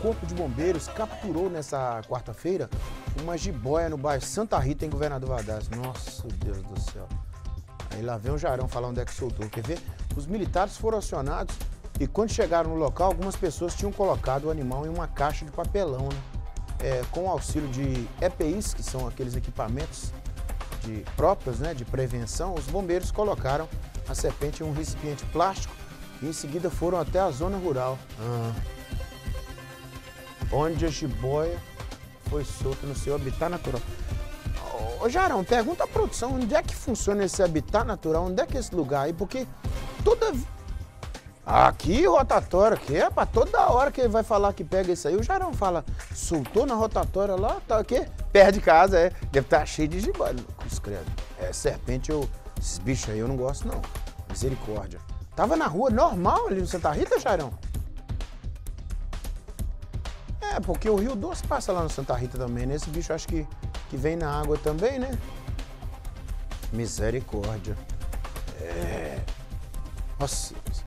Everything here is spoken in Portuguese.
Corpo de Bombeiros capturou nessa quarta-feira uma jiboia no bairro Santa Rita, em Governador Valadares. Nossa, Deus do céu. Aí lá vem o Jarão falar onde é que soltou. Quer ver? Os militares foram acionados e quando chegaram no local, algumas pessoas tinham colocado o animal em uma caixa de papelão, né? Com o auxílio de EPIs, que são aqueles equipamentos próprios, né, de prevenção, os bombeiros colocaram a serpente em um recipiente plástico e em seguida foram até a zona rural, onde a jiboia foi solta no seu habitat natural. Ô Jarão, pergunta à produção, onde é que funciona esse habitat natural? Onde é que é esse lugar aí? Porque toda... Aqui, rotatória, que é pra toda hora que ele vai falar que pega isso aí, o Jarão fala, soltou na rotatória lá, tá aqui, perto de casa, deve estar cheio de jiboia. Credo. Serpente, esses bichos aí eu não gosto não, misericórdia. Tava na rua normal ali no Santa Rita, Jarão? Porque o Rio Doce passa lá no Santa Rita também, né? Esse bicho acho que vem na água também, né? Misericórdia. Nossa.